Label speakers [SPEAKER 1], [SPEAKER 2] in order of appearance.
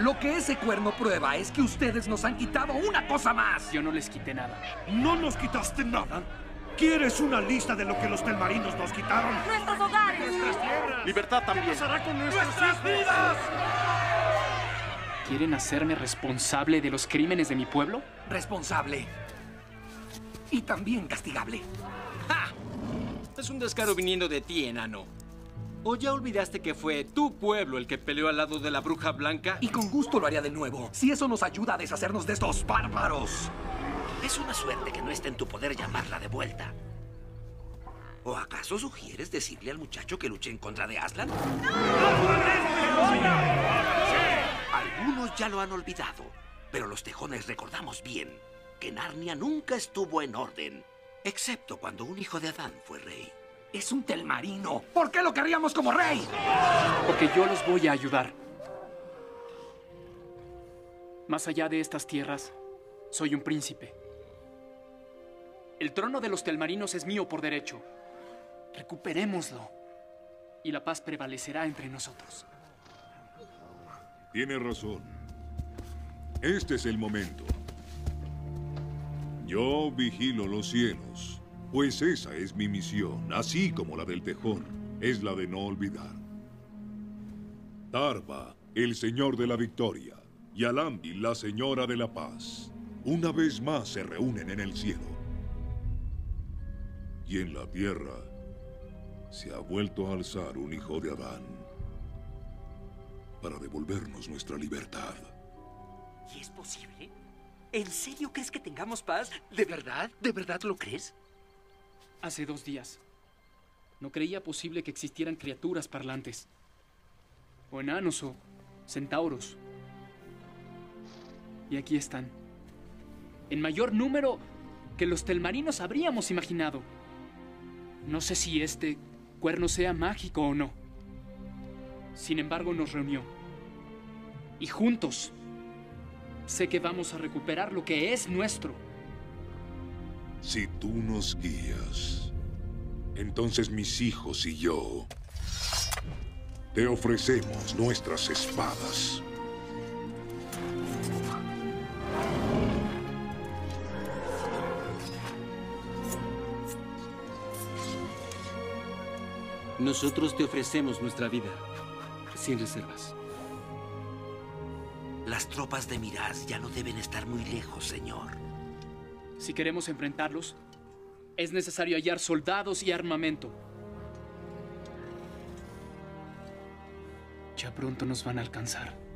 [SPEAKER 1] Lo que ese cuerno prueba es que ustedes nos han quitado una cosa más.
[SPEAKER 2] Yo no les quité nada.
[SPEAKER 3] ¿No nos quitaste nada? ¿Quieres una lista de lo que los telmarinos nos quitaron?
[SPEAKER 4] ¡Nuestros hogares!
[SPEAKER 3] ¡Nuestras tierras!
[SPEAKER 5] Libertad también.
[SPEAKER 3] ¿Qué pasará con nuestras vidas?
[SPEAKER 2] ¿Quieren hacerme responsable de los crímenes de mi pueblo?
[SPEAKER 1] Responsable. Y también castigable.
[SPEAKER 6] ¡Ja! Es un descaro viniendo de ti, enano. ¿O ya olvidaste que fue tu pueblo el que peleó al lado de la bruja blanca?
[SPEAKER 1] Y con gusto lo haría de nuevo, si eso nos ayuda a deshacernos de estos bárbaros.
[SPEAKER 7] Es una suerte que no esté en tu poder llamarla de vuelta. ¿O acaso sugieres decirle al muchacho que luche en contra de Aslan? Algunos ya lo han olvidado, pero los tejones recordamos bien que Narnia nunca estuvo en orden, excepto cuando un hijo de Adán fue rey.
[SPEAKER 1] Es un telmarino. ¿Por qué lo querríamos como rey?
[SPEAKER 2] Porque yo los voy a ayudar. Más allá de estas tierras, soy un príncipe. El trono de los telmarinos es mío por derecho. Recuperémoslo. Y la paz prevalecerá entre nosotros.
[SPEAKER 8] Tiene razón. Este es el momento. Yo vigilo los cielos, pues esa es mi misión, así como la del tejón, es la de no olvidar. Tarva, el señor de la victoria, y Alambi, la señora de la paz, una vez más se reúnen en el cielo. Y en la tierra se ha vuelto a alzar un hijo de Adán para devolvernos nuestra libertad.
[SPEAKER 5] ¿Y es posible? ¿En serio crees que tengamos paz? ¿De verdad? ¿De verdad lo crees?
[SPEAKER 2] Hace 2 días, no creía posible que existieran criaturas parlantes. O enanos o centauros. Y aquí están. En mayor número que los telmarinos habríamos imaginado. No sé si este cuerno sea mágico o no. Sin embargo, nos reunió. Y juntos, sé que vamos a recuperar lo que es nuestro.
[SPEAKER 8] Si tú nos guías, entonces mis hijos y yo te ofrecemos nuestras espadas.
[SPEAKER 6] Nosotros te ofrecemos nuestra vida, sin reservas.
[SPEAKER 7] Las tropas de Miraz ya no deben estar muy lejos, señor.
[SPEAKER 2] Si queremos enfrentarlos, es necesario hallar soldados y armamento. Ya pronto nos van a alcanzar.